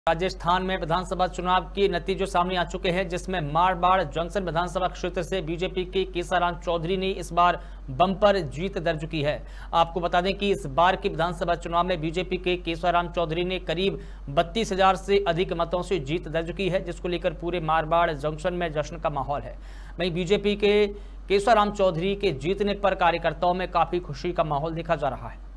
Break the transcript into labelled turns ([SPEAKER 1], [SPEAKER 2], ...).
[SPEAKER 1] राजस्थान में विधानसभा चुनाव के नतीजे सामने आ चुके हैं, जिसमें मारवाड़ जंक्शन विधानसभा क्षेत्र से बीजेपी के केसाराम चौधरी ने इस बार बम्पर जीत दर्ज की है। आपको बता दें कि इस बार के विधानसभा चुनाव में बीजेपी के केसाराम चौधरी ने करीब 32,000 से अधिक मतों से जीत दर्ज की है, जिसको लेकर पूरे मारवाड़ जंक्शन में जश्न का माहौल है। वहीं बीजेपी के केसाराम चौधरी के जीतने पर कार्यकर्ताओं में काफी खुशी का माहौल देखा जा रहा है।